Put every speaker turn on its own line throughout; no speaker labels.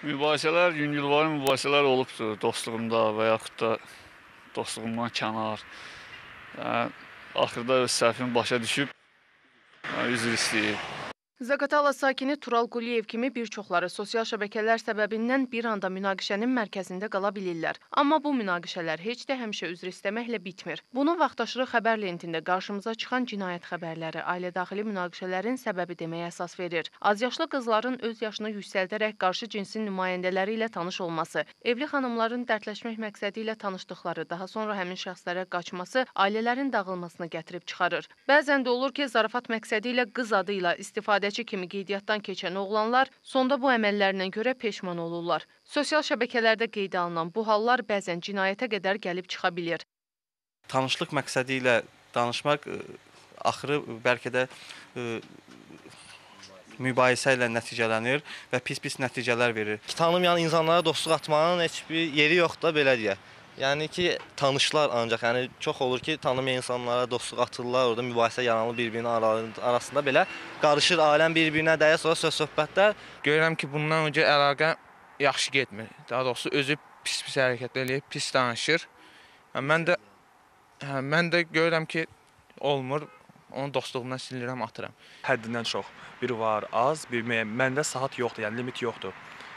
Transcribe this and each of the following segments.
Mübahisələr, yüngülvari mübahisələr olubdur dostluğumda və yaxud da dostluğumdan kənar. Yəni, axırda öz səhvini başa düşüb, üzr istəyib.
Zaqatala sakini Tural Quliyev kimi bir çoxları sosial şəbəkələr səbəbindən bir anda münaqişənin mərkəzində qala bilirlər. Amma bu münaqişələr heç də həmişə üzr istəməklə bitmir. Bunu vaxtaşırı xəbər lentində qarşımıza çıxan cinayət xəbərləri, ailə daxili münaqişələrin səbəbi deməyə əsas verir. Azyaşlı qızların öz yaşını yüksəldərək qarşı cinsin nümayəndələri ilə tanış olması, evli xanımların dərdləşmək məqsədi ilə tanışdıqları, daha sonra həmin şəxslərə qaçması ailələrin dağılmasını gətirib çıxarır. Bəzən də olur ki, zarafat məqsədi ilə qız adı ilə istifadəçi kimi qeydiyyatdan keçən oğlanlar sonda bu əməllərinə görə peşman olurlar. Sosial şəbəkələrdə qeydə alınan bu hallar bəzən cinayətə qədər gəlib çıxa bilir.
Tanışlıq məqsədi ilə danışmaq axırı bəlkə də mübahisə ilə nəticələnir və pis-pis nəticələr verir.
Tanımayan insanlara dostluq atmanın heç bir yeri yoxdur da, belə deyək. Yəni ki, tanışlar ancaq, yəni çox olur ki, tanımayan insanlara dostluq atırlar, orada mübahisə yaranır bir-birinin arasında belə qarışır, aləm bir-birinə dəyər, sonra söz-söhbətlər.
Görürəm ki, bundan öncə əlaqə yaxşı getmir. Daha doğrusu özü pis-pis hərəkət eləyib, pis danışır. Mən də görürəm ki, olmur, onun dostluğundan silirəm, atıram.
Həddindən çox. Biri var, az, bir məndə saat yoxdur, yəni limit yoxdur.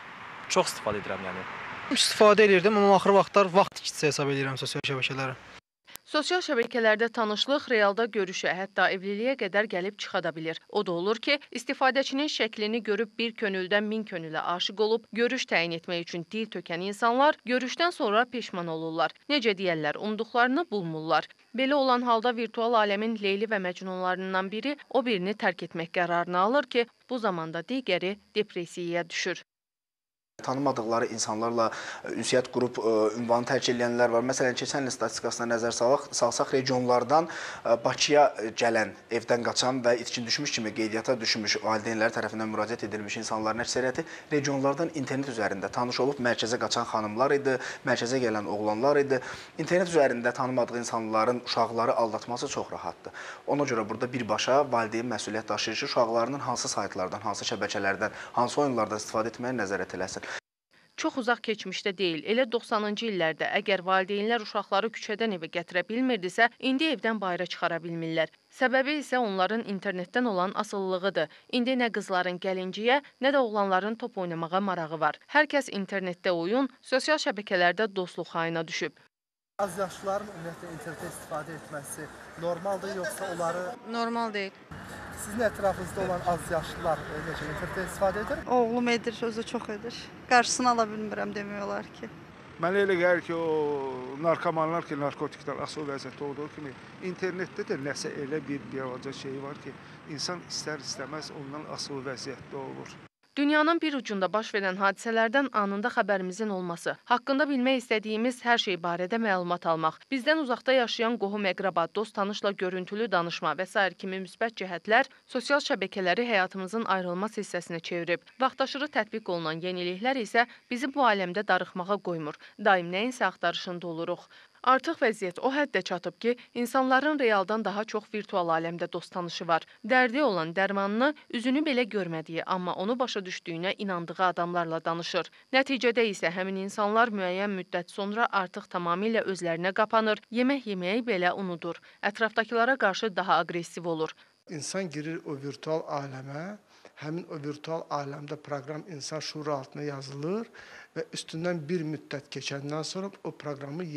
Çox istifadə edirəm, yəni.
İstifadə edirdim, amma axır vaxtlar vaxt itkisi hesab edirəm sosial şəbəkələrə.
Sosial şəbəkələrdə tanışlıq realda görüşə, hətta evliliyə qədər gəlib çıxa da bilir. O da olur ki, istifadəçinin şəklini görüb bir könüldən min könülə aşiq olub, görüş təyin etmək üçün dil tökən insanlar görüşdən sonra peşman olurlar. Necə deyərlər, umduqlarını bulmurlar. Belə olan halda virtual aləmin Leyli və Məcnunlarından biri o birini tərk etmək qərarını alır ki, bu zamanda digəri depressiyaya düşür.
Tanımadıqları insanlarla ünsiyyət qrup ünvanı tərk edənlər var. Məsələn, keçən il statistikasına nəzər salsaq, regionlardan Bakıya gələn, evdən qaçan və itkin düşmüş kimi qeydiyyata düşmüş valideynlər tərəfindən müraciət edilmiş insanların əksəriyyəti regionlardan internet üzərində tanış olub, mərkəzə qaçan xanımlar idi, mərkəzə gələn oğlanlar idi. İnternet üzərində tanımadığı insanların uşaqları aldatması çox rahatdır. Ona görə burada birbaşa valideyn məsuliyyət daşıyır ki, uşaqlarının hansı saytlardan, hansı şəbəkələrdən, hansı oyunlardan istifadə etməyə nəzarət eləsin.
Çox uzaq keçmişdə deyil, elə 90-cı illərdə əgər valideynlər uşaqları küçədən evə gətirə bilmirdisə, indi evdən bayıra çıxara bilmirlər. Səbəbi isə onların internetdən olan asıllığıdır. İndi nə qızların gəlinciyə, nə də oğlanların top oynamağa marağı var. Hər kəs internetdə oyun, sosial şəbəkələrdə dostluq hayına düşüb.
Azyaşlıların ümumiyyətlə internetdə istifadə etməsi normaldır, yoxsa onları...
Normal deyil.
Sizin ətrafınızda olan azyaşlılar necə internetdə istifadə edir?
Oğlum edir, özü çox edir. Qarşısını ala bilmirəm demək olar ki.
Mənə elə gəlir ki, o narkomanlar ki, narkotikdən asıl vəziyyətdə olduğu kimi, internetdə də nəsə elə bir balaca şey var ki, insan istər-istəməz ondan asıl vəziyyətdə olur.
Dünyanın bir ucunda baş verən hadisələrdən anında xəbərimizin olması, haqqında bilmək istədiyimiz hər şey barədə məlumat almaq, bizdən uzaqda yaşayan qohum-əqraba, dost-tanışla görüntülü danışma və s. kimi müsbət cəhətlər sosial şəbəkələri həyatımızın ayrılmaz hissəsinə çevirib. Vaxtaşırı tətbiq olunan yeniliklər isə bizi bu aləmdə darıxmağa qoymur, daim nəyinsə axtarışında oluruq. Artıq vəziyyət o həddə çatıb ki, insanların realdan daha çox virtual aləmdə dost tanışı var. Dərdi olan dərmanını, üzünü belə görmədiyi, amma onu başa düşdüyünə inandığı adamlarla danışır. Nəticədə isə həmin insanlar müəyyən müddət sonra artıq tamamilə özlərinə qapanır, yemək yeməyi belə unudur. Ətrafdakılara qarşı daha aqressiv olur.
İnsan girir o virtual aləmə, həmin o virtual aləmdə proqram insan şuuru altına yazılır və üstündən bir müddət keçəndən sonra o proqramı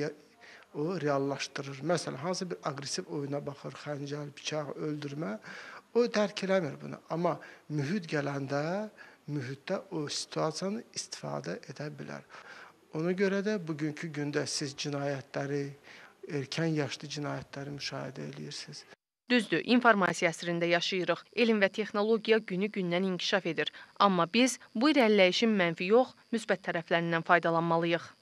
reallaşdırır. Məsələn, hansı bir aqressiv oyuna baxır, xəncər, bıçaq, öldürmə, o dərk eləmir bunu. Amma mühit gələndə, mühitdə o situasiyanı istifadə edə bilər. Ona görə də bugünkü gündə siz cinayətləri, erkən yaşlı cinayətləri müşahidə edirsiniz.
Düzdür, informasiya əsrində yaşayırıq. Elm və texnologiya günü-gündən inkişaf edir. Amma biz bu irəliləyişin mənfi yox, müsbət tərəflərindən faydalanmalıyıq.